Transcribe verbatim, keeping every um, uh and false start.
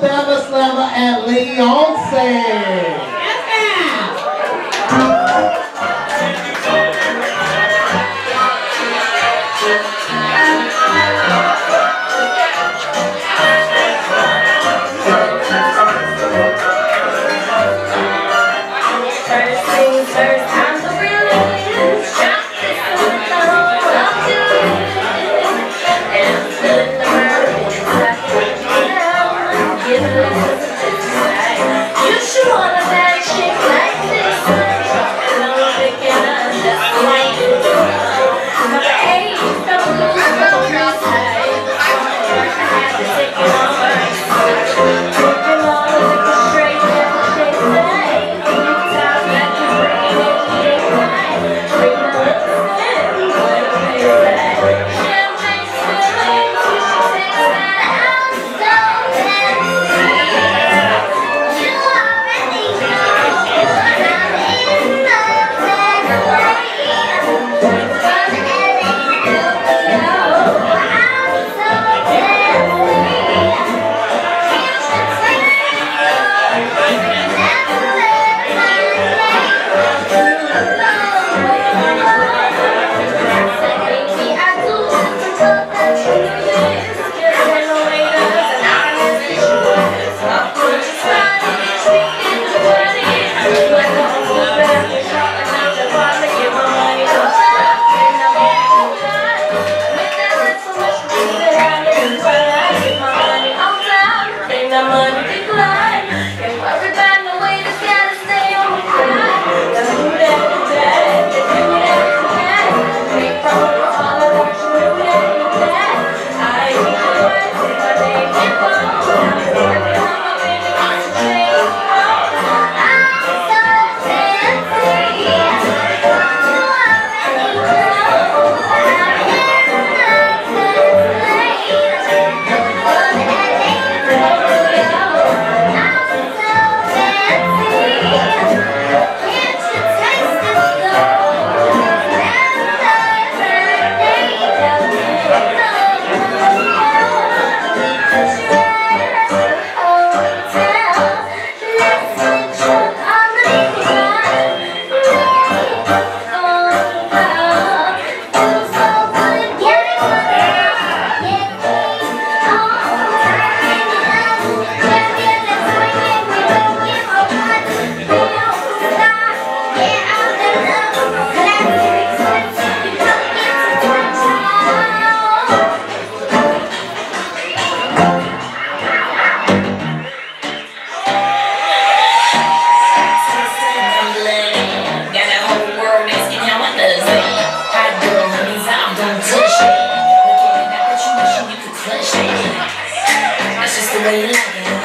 Alabama Slammer and Leonce. First things first, I'm the realest. Drop this on the whole of you. And I'm still in the world. I can't now. Give it up to this side. You should want a bad chick like this. And I'm picking up just like this. Number eight, don't lose on this side. I have to take it on right side. Looking all looking straight down the shade side. That's just the way you like it.